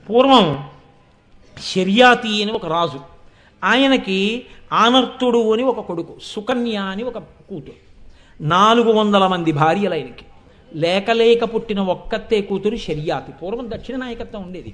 పూర్వం శర్యాతి అని ఒక రాజు, ఆయనకి ఆనర్తుడు అని ఒక కొడుకు, సుకన్య అని ఒక కూతురు, 400 మంది భార్యలు ఆయనకి. లేక పుట్టిన ఒక్కతే కూతురు శర్యాతి. పూర్వం దక్షిణ నాయకత్వం ఉండేది.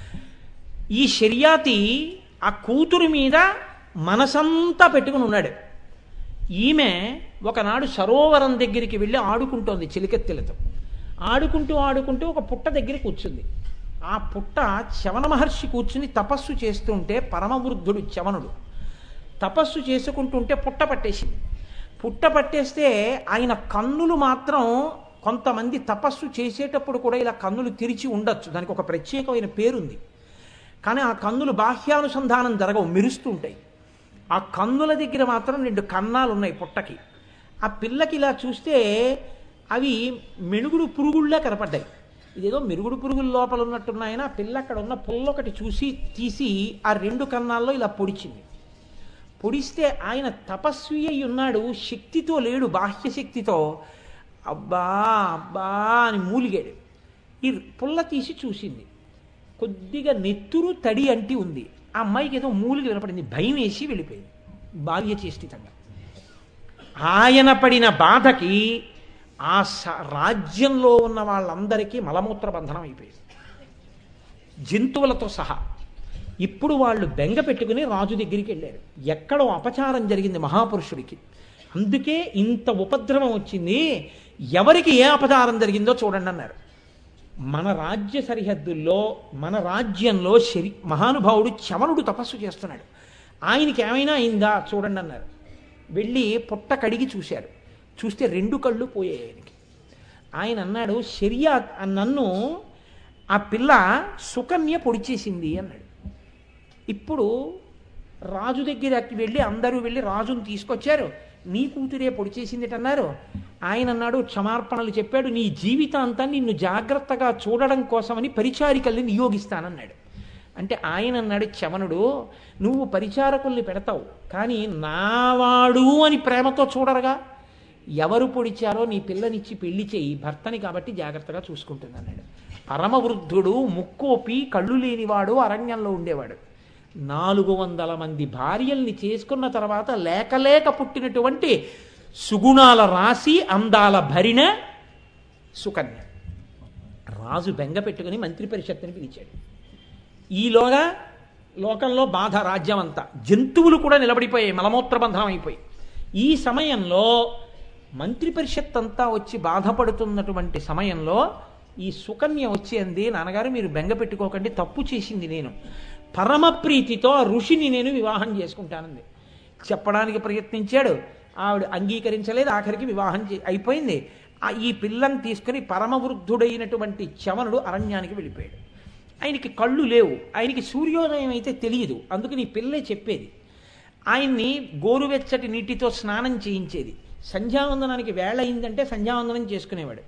ఈ శర్యాతి ఆ కూతురు మీద మనసంతా పెట్టుకుని ఉన్నాడు. ఈమె ఒకనాడు సరోవరం దగ్గరికి వెళ్ళి ఆడుకుంటోంది చెలికెత్తెలతో. ఆడుకుంటూ ఒక పుట్ట దగ్గర కూర్చుంది. ఆ పుట్ట చవన మహర్షి కూర్చుని తపస్సు చేస్తుంటే, పరమవృద్ధుడు చవనుడు తపస్సు చేసుకుంటుంటే పుట్ట పట్టేసింది. పుట్ట పట్టేస్తే ఆయన కన్నులు మాత్రం, కొంతమంది తపస్సు చేసేటప్పుడు కూడా ఇలా కన్నులు తెరిచి ఉండొచ్చు, దానికి ఒక ప్రత్యేకమైన పేరుంది. కానీ ఆ కన్నులు బాహ్యానుసంధానం జరగవు, మెరుస్తూ ఉంటాయి. ఆ కన్నుల దగ్గర మాత్రం 2 కన్నాలు ఉన్నాయి పుట్టకి. ఆ పిల్లకి ఇలా చూస్తే అవి మెరుగుడు పురుగుళ్ళే కనపడ్డాయి. ఇదేదో మెరుగుడు పురుగుల లోపల ఉన్నట్టున్నాయని ఆ పిల్ల అక్కడ ఉన్న పుల్లొకటి చూసి తీసి ఆ 2 కన్నాల్లో ఇలా పొడిచింది. పొడిస్తే ఆయన తపస్వి అయి ఉన్నాడు, శక్తితో లేడు, బాహ్య శక్తితో. అబ్బా అబ్బా అని మూలిగాడు. ఈ పుల్ల తీసి చూసింది, కొద్దిగా నెత్తురు తడి అంటి ఉంది. ఆ అమ్మాయికి ఏదో మూలిగి వినపడింది, భయం వేసి వెళ్ళిపోయింది బాల్య చేష్టితంగా. ఆయన పడిన బాధకి ఆ రాజ్యంలో ఉన్న వాళ్ళందరికీ మలమూత్ర బంధనం అయిపోయింది, జంతువులతో సహా. ఇప్పుడు వాళ్ళు బెంగ పెట్టుకుని రాజు దగ్గరికి వెళ్ళారు. ఎక్కడో అపచారం జరిగింది మహాపురుషుడికి, అందుకే ఇంత ఉపద్రవం వచ్చింది, ఎవరికి ఏ అపచారం జరిగిందో చూడండి అన్నారు. మన రాజ్య సరిహద్దుల్లో, మన రాజ్యంలో మహానుభావుడు చవనుడు తపస్సు చేస్తున్నాడు, ఆయనకి ఏమైనా అయిందా చూడండి అన్నారు. వెళ్ళి పుట్ట కడిగి చూశారు. చూస్తే 2 కళ్ళు పోయాయి ఆయనకి. ఆయన అన్నాడు, శర్యా నన్ను ఆ పిల్ల సుకన్య పొడిచేసింది అన్నాడు. ఇప్పుడు రాజు దగ్గరికి వెళ్ళి అందరూ వెళ్ళి రాజును తీసుకొచ్చారు. నీ కూతురే పొడిచేసిందిట అన్నారు. ఆయన అన్నాడు, క్షమార్పణలు చెప్పాడు, నీ జీవితాంతా నిన్ను జాగ్రత్తగా చూడడం కోసమని పరిచారికల్ని నియోగిస్తానన్నాడు. అంటే ఆయన అన్నాడు, చవనుడు, నువ్వు పరిచారకుల్ని పెడతావు, కానీ నావాడు అని ప్రేమతో చూడరుగా. ఎవరు పొడిచారో నీ పిల్లనిచ్చి పెళ్లి చేయి, భర్తని కాబట్టి జాగ్రత్తగా చూసుకుంటుంది అన్నాడు. పరమవృద్ధుడు, ముక్కోపి, కళ్ళు లేనివాడు, అరణ్యంలో ఉండేవాడు. 400 మంది భార్యల్ని చేసుకున్న తర్వాత లేక పుట్టినటువంటి సుగుణాల రాశి, అందాల భరిణ సుకన్య. రాజు బెంగ పెట్టుకుని మంత్రి పరిషత్తుని పిలిచాడు. ఈలోగా లోకంలో బాధ రాజ్యం అంతా, జంతువులు కూడా నిలబడిపోయాయి, మలమూత్ర బంధనం అయిపోయి. ఈ సమయంలో మంత్రి పరిషత్ అంతా వచ్చి బాధపడుతున్నటువంటి సమయంలో ఈ సుకన్య వచ్చి అంది, నాన్నగారు మీరు బెంగ పెట్టుకోకండి, తప్పు చేసింది నేను, పరమప్రీతితో ఋషిని నేను వివాహం చేసుకుంటానంది. చెప్పడానికి ప్రయత్నించాడు, ఆవిడ అంగీకరించలేదు. ఆఖరికి వివాహం అయిపోయింది. ఈ పిల్లని తీసుకుని పరమవృద్ధుడైనటువంటి చవనుడు అరణ్యానికి వెళ్ళిపోయాడు. ఆయనకి కళ్ళు లేవు, ఆయనకి సూర్యోదయం అయితే తెలియదు, అందుకని ఈ పిల్లే చెప్పేది. ఆయన్ని గోరువెచ్చటి నీటితో స్నానం చేయించేది. సంధ్యావందనానికి వేళ అయిందంటే సంధ్యావందనం చేసుకునేవాడు.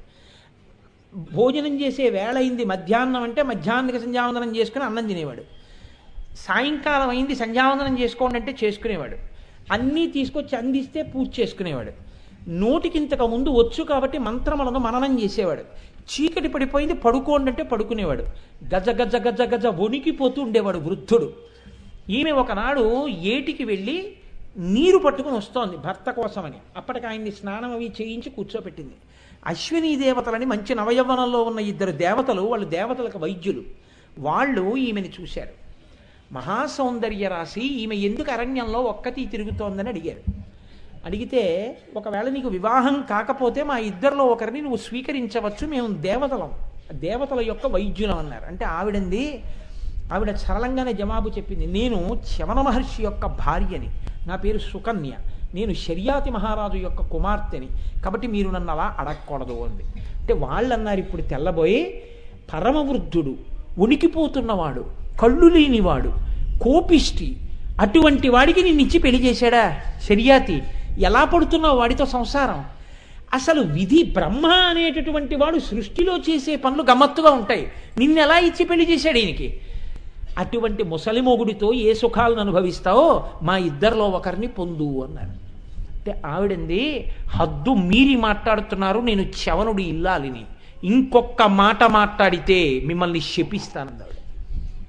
భోజనం చేసే వేళ అయింది మధ్యాహ్నం అంటే మధ్యాహ్నానికి సంధ్యావందనం చేసుకుని అన్నం తినేవాడు. సాయంకాలం అయింది సంధ్యావందనం చేసుకోండి అంటే చేసుకునేవాడు. అన్నీ తీసుకొచ్చి అందిస్తే పూజ చేసుకునేవాడు. నోటికింతకు ముందు వచ్చు కాబట్టి మంత్రములను మననం చేసేవాడు. చీకటి పడిపోయింది పడుకోండి అంటే పడుకునేవాడు. గజ గజ గజ గజ వణికిపోతూ ఉండేవాడు వృద్ధుడు. ఈమె ఒకనాడు ఏటికి వెళ్ళి నీరు పట్టుకుని వస్తోంది భర్త కోసమని. అప్పటికి ఆయన్ని స్నానం అవి చేయించి కూర్చోపెట్టింది. అశ్వినీ దేవతలని మంచి నవయవ్వనంలో ఉన్న 2 దేవతలు, వాళ్ళు దేవతలకు వైద్యులు, వాళ్ళు ఈమెని చూశారు. మహాసౌందర్య రాశి, ఈమె ఎందుకు అరణ్యంలో ఒక్కతి తిరుగుతోందని అడిగారు. అడిగితే, ఒకవేళ నీకు వివాహం కాకపోతే మా ఇద్దరిలో ఒకరిని నువ్వు స్వీకరించవచ్చు, మేము దేవతల యొక్క వైద్యులం అన్నారు. అంటే ఆవిడ సరళంగానే జవాబు చెప్పింది, నేను చవన మహర్షి యొక్క భార్యని, నా పేరు సుకన్య, నేను శర్యాతి మహారాజు యొక్క కుమార్తెని, కాబట్టి మీరు నన్ను అలా అడగకూడదు అంది. అంటే వాళ్ళు అన్నారు, ఇప్పుడు తెల్లబోయి పరమవృద్ధుడు, ఉనికిపోతున్నవాడు, కళ్ళు లేనివాడు, కోపిష్టి, అటువంటి వాడికి నిన్నిచ్చి పెళ్లి చేశాడా శర్యాతి? ఎలా పడుతున్నావు వాడితో సంసారం? అసలు విధి బ్రహ్మ అనేటటువంటి వాడు సృష్టిలో చేసే పనులు గమ్మత్తుగా ఉంటాయి, నిన్నెలా ఇచ్చి పెళ్లి చేశాడు ఈయనకి? అటువంటి ముసలిమొగుడితో ఏ సుఖాలను అనుభవిస్తావో మా ఇద్దరిలో ఒకరిని పొందు అన్నారు. అంటే ఆవిడంది, హద్దు మీరి మాట్లాడుతున్నారు, నేను చవనుడి ఇల్లాలిని, ఇంకొక మాట మాట్లాడితే మిమ్మల్ని శపిస్తానన్నాడు.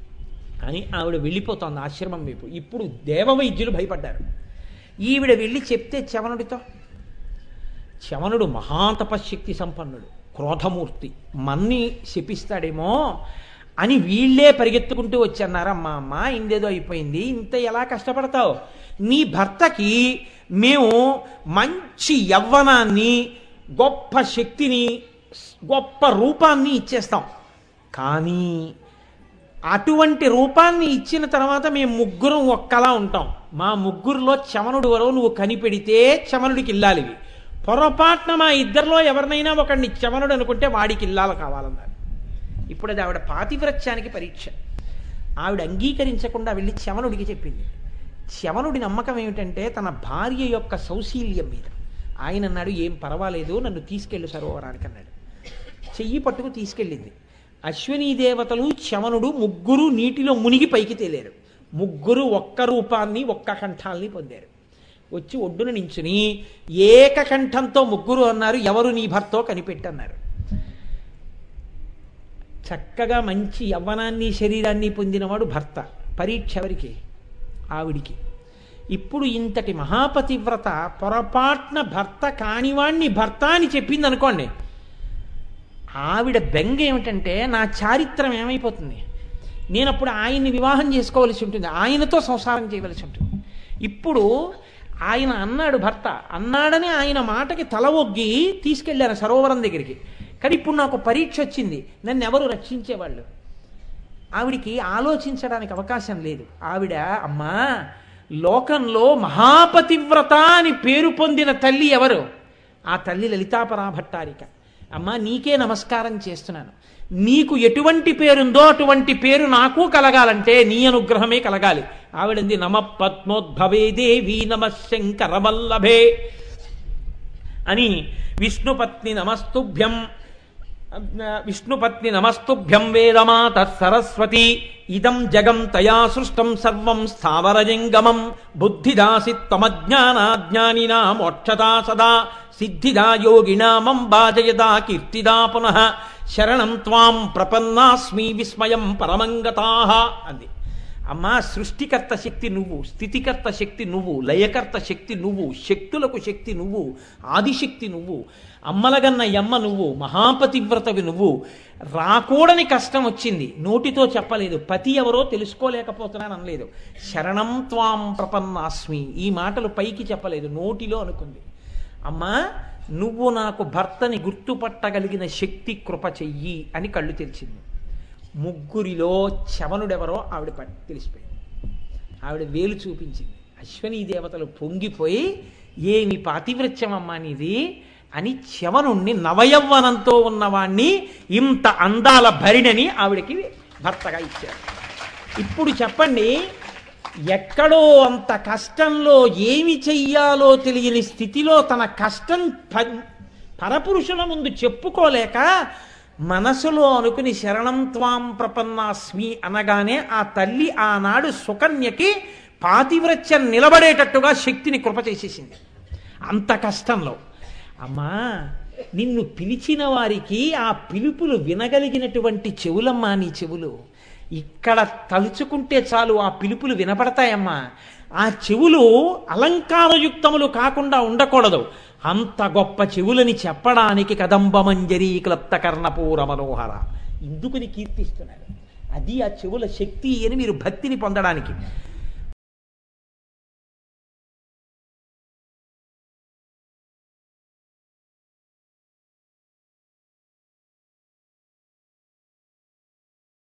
అని ఆవిడ వెళ్ళిపోతోంది ఆశ్రమం వైపు. ఇప్పుడు దేవవైద్యులు భయపడ్డారు. ఈవిడ వెళ్ళి చెప్తే చవనుడితో, చవనుడు మహాతపశక్తి సంపన్నుడు, క్రోధమూర్తి, మన్ని శపిస్తాడేమో అని వీళ్ళే పరిగెత్తుకుంటూ వచ్చన్నారమ్మా, అమ్మ ఇందేదో అయిపోయింది, ఇంత ఎలా కష్టపడతావు, నీ భర్తకి మేము మంచి యవ్వనాన్ని, గొప్ప శక్తిని, గొప్ప రూపాన్ని ఇచ్చేస్తాం, కానీ అటువంటి రూపాన్ని ఇచ్చిన తర్వాత మేము ముగ్గురం ఒక్కలా ఉంటాం, మా ముగ్గురులో చవనుడు వరకు నువ్వు కనిపెడితే చవనుడికి ఇల్లాలివి, పొరపాటున మా ఇద్దరిలో ఎవరినైనా ఒకడిని చవనుడు అనుకుంటే వాడికి ఇల్లాలు కావాలన్నారు. ఇప్పుడు అది ఆవిడ పాతివ్రత్యానికి పరీక్ష. ఆవిడ అంగీకరించకుండా వెళ్ళి చవనుడికి చెప్పింది. చవనుడి నమ్మకం ఏమిటంటే తన భార్య యొక్క సౌశీల్యం మీద. ఆయన అన్నాడు, ఏం పర్వాలేదు, నన్ను తీసుకెళ్ళు సరోవరానికి అన్నాడు. చెయ్యి పట్టుకు తీసుకెళ్ళింది. అశ్వినీ దేవతలు చవనుడు ముగ్గురు నీటిలో మునిగి పైకి తేలేరు. ముగ్గురు ఒక్క రూపాన్ని, ఒక్క కంఠాల్ని పొందారు. వచ్చి ఒడ్డున నించుని ఏకకంఠంతో ముగ్గురు అన్నారు, ఎవరు నీ భర్తో కనిపెట్టన్నారు. చక్కగా మంచి యవ్వనాన్ని, శరీరాన్ని పొందినవాడు భర్త. పరీక్ష ఎవరికి? ఆవిడికి. ఇప్పుడు ఇంతటి మహాపతివ్రత పొరపాటున భర్త కానివాణ్ణి భర్త అని చెప్పింది అనుకోండి, ఆవిడ బెంగ ఏమిటంటే నా చారిత్రం ఏమైపోతుంది, నేను అప్పుడు ఆయన్ని వివాహం చేసుకోవలసి ఉంటుంది, ఆయనతో సంసారం చేయవలసి ఉంటుంది. ఇప్పుడు ఆయన అన్నాడు, భర్త అన్నాడని ఆయన మాటకి తల ఒగ్గి తీసుకెళ్ళాను సరోవరం దగ్గరికి. కానీ ఇప్పుడు నాకు పరీక్ష వచ్చింది, నన్ను ఎవరు రక్షించేవాళ్ళు? ఆవిడికి ఆలోచించడానికి అవకాశం లేదు. ఆవిడ, అమ్మా లోకంలో మహాపతివ్రత అని పేరు పొందిన తల్లి ఎవరు? ఆ తల్లి లలితాపరా భట్టారిక. అమ్మా నీకే నమస్కారం చేస్తున్నాను, నీకు ఎటువంటి పేరుందో అటువంటి పేరు నాకు కలగాలంటే నీ అనుగ్రహమే కలగాలి. ఆవిడంది, నమ పద్మోద్భవే దేవి నమ శంకరవల్లభే అని విష్ణుపత్ని నమస్తుభ్యం వేదమాత సరస్వతి ఇదం జగం తయా సృష్టం సర్వం స్థావరజంగమం బుద్ధిదాసి త్వమజ్ఞానాజ్ఞానినా మోక్షదా సదా సిద్ధిదా యోగినామం బాజయదా కీర్తిదా పునః శరణం త్వాం ప్రపన్నాస్మి విస్మయం పరమంగతాః అంది. అమ్మా సృష్టికర్త శక్తి నువ్వు, స్థితికర్త శక్తి నువ్వు, లయకర్త శక్తి నువ్వు, శక్తులకు శక్తి నువ్వు, ఆదిశక్తి నువ్వు, అమ్మలగన్న యమ్మ నువ్వు, మహాపతివ్రతవి నువ్వు. రాకూడని కష్టం వచ్చింది, నోటితో చెప్పలేదు, పతి ఎవరో తెలుసుకోలేకపోతున్నాను అనలేదు. శరణం త్వాం ప్రపన్నాస్మి ఈ మాటలు పైకి చెప్పలేదు, నోటిలో అనుకుంది. అమ్మా నువ్వు నాకు భర్తని గుర్తుపట్టగలిగిన శక్తి కృప చెయ్యి అని కళ్ళు తెరిచింది. ముగ్గురిలో చవనుడెవరో ఆవిడ తెలిసిపోయింది. ఆవిడ వేలు చూపించింది. అశ్వనీ దేవతలు పొంగిపోయి, ఏమి పాతివ్రత్యమమ్మా నీది అని చవనుణ్ణి, నవయవ్వనంతో ఉన్నవాణ్ణి, ఇంత అందాల భరిణని ఆవిడకి భర్తగా ఇచ్చారు. ఇప్పుడు చెప్పండి, ఎక్కడో అంత కష్టంలో ఏమి చెయ్యాలో తెలియని స్థితిలో తన కష్టం పరపురుషుల ముందు చెప్పుకోలేక మనసులో అనుకుని శరణం త్వాం ప్రపన్నాస్మి అనగానే ఆ తల్లి ఆనాడు సుకన్యకి పాతివ్రత్యం నిలబడేటట్టుగా శక్తిని కృప చేసేసింది. అంత కష్టంలో, అమ్మా నిన్ను పిలిచిన వారికి ఆ పిలుపులు వినగలిగినటువంటి చెవులమ్మా నీ చెవులు. ఇక్కడ తలుచుకుంటే చాలు ఆ పిలుపులు వినపడతాయమ్మా. ఆ చెవులు అలంకారయుక్తములు కాకుండా ఉండకూడదు. అంత గొప్ప చెవులని చెప్పడానికి కదంబమంజరీ క్లప్త కర్ణపూర మనోహర ఇందుకుని కీర్తిస్తున్నారు. అది ఆ చెవుల శక్తి అని మీరు భక్తిని పొందడానికి.